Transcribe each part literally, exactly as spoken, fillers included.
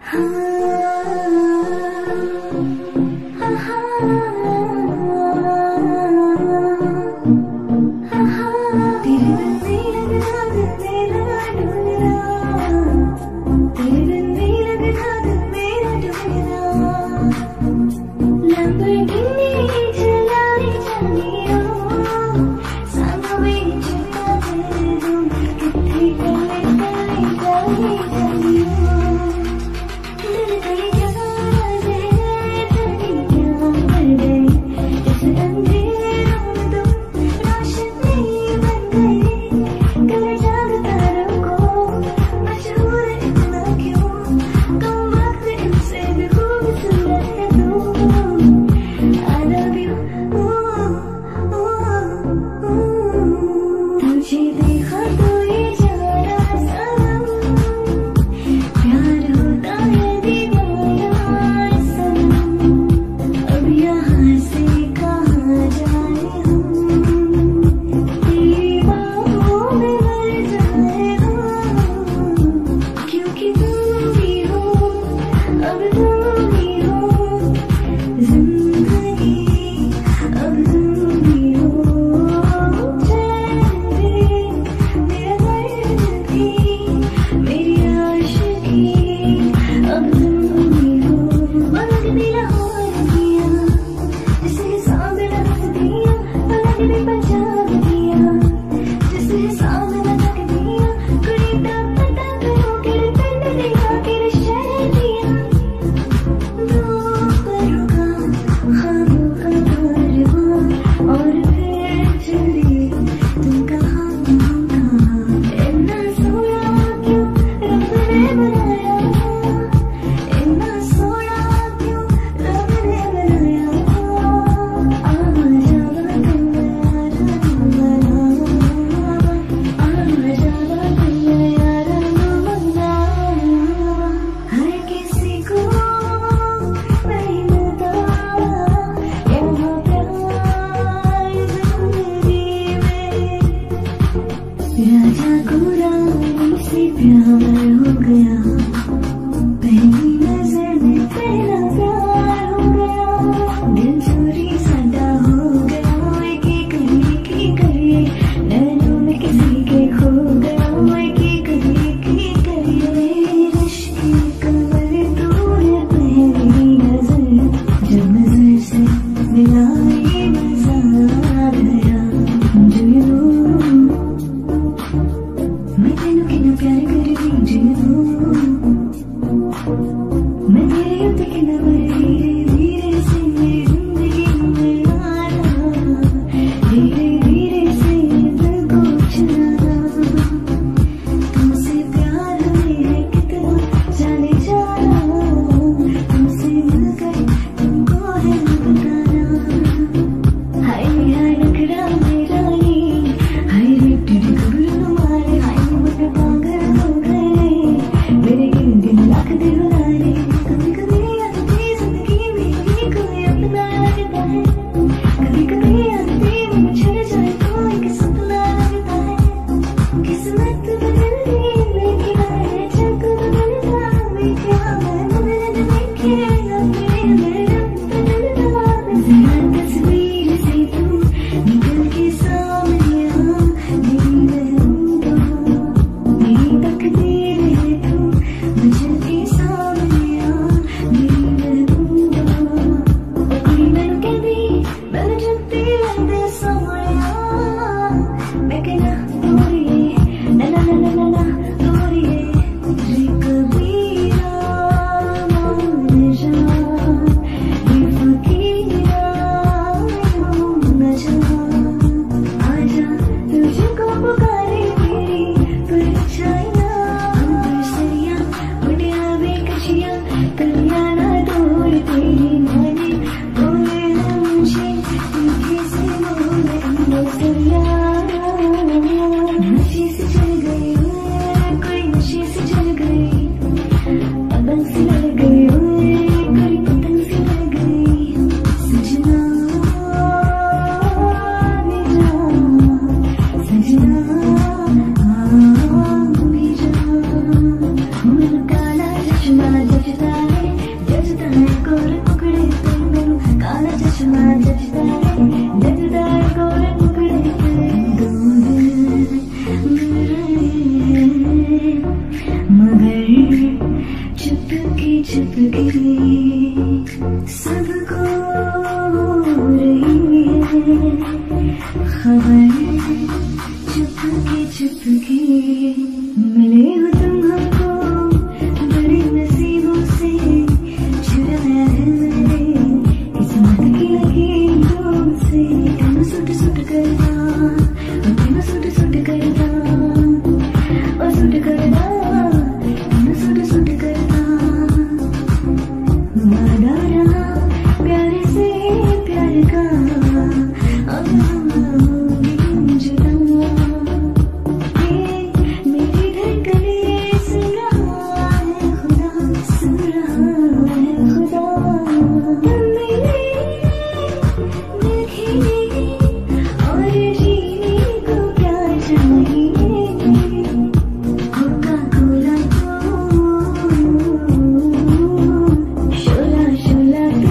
राजा को रानी से प्यार हो गया, पहली नजर में पहला प्यार हो गया, दिल चोरी सादा हो गया, एक एक की करिए नैनों में किसी के खो गया, एक एक की करिए रश की कमर तूने पहली नजर, जब नजर से मिलाई मजा आ गया, जो मैं तेनू कितना प्यार कर रही हूँ। चश्मा जचता है जचता है गोरे टुकड़े पे दो दिल मिल रहे हैं मगर चुपके चुपके सबको हो रही है खबर चुपके चुपके मिले हो तुम हमको बड़े नसीबों से चुराया है मैंने किस्मत की लकीरों से तुम सुट सुट करना और तुम सुट सुट करना और सुट करना तुम सुट सुट करना वादा रहा प्यार से प्यार का अब हम होंगे जुदा मेरी धड़कने सुन रहा है खुदा सुन रहा है खुदा मेरे देखने और जीने को क्या चाहिए कोका कोला तो शोला शोला तो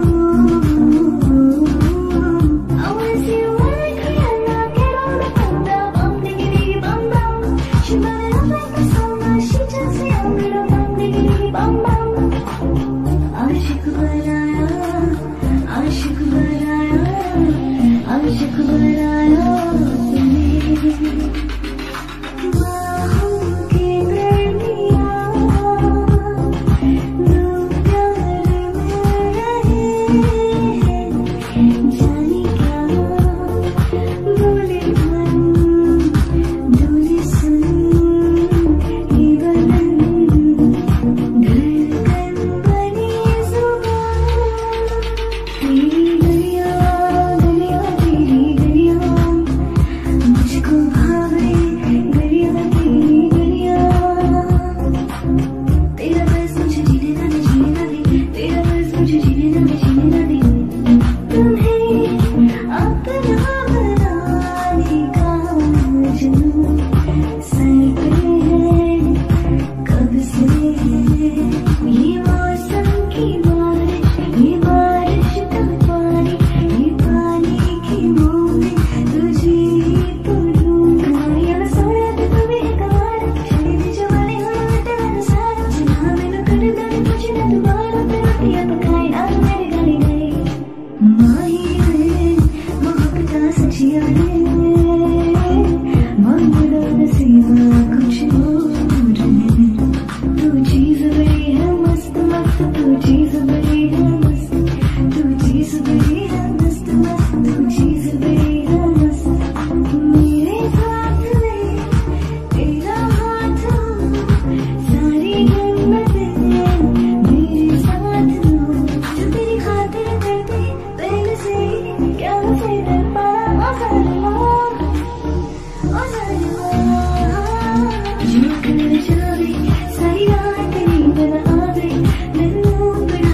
I wanna see you work and I get on the bum bum diggy diggy bum bum she brought it up like a song she just say I'm gonna bum diggy diggy bum bum आशिक बनाया आशिक बनाया आशिक बनाया तूने बाहों के दरमियाँ दो प्यार मिल रहे हैं जाने क्या बोले मन डोले सुन ये बदन धड़कन बनी जुबान तेरी गलियां गलियां तेरी गलियां मुझको भावे गलियां तेरी गलियां तेरा बस मुझे जीने ना दे जीने ना दे तेरा बस मुझे जीने ना दे जीने ना दे तुम्हें अपना बनाने का जुनून सर पे है कब से ये मौसम की बारिश ये बारिश का पानी ये पानी की बूंदें तुझे तो ढूंढना यार सोना तो तुम्हें कमाल शरीर जवानी हो लौटे मैंने सारा जिन्हा मैंने कर दाने तुझे ना दोबारा पे रोटियां पकाई ना मेरे गाने गए माही है मोहब्बत सचिया है मांगना नसीबा कुछ और है तू चीज बड़ी है मस्त मस्त तू चीज बड़ी है मस्त तू चीज बड़ी है मस्त मस्त तू चीज बड़ी है मस्त मेरे साथ में तेरा हाथ हो सारी हिम्मतें मेरे साथ हो जो तेरी खातिर करती पहले से ही क्या फिर पाया जालिमा ओ जालिमा जो कर जावे सारी रात नींद न आवे मैनू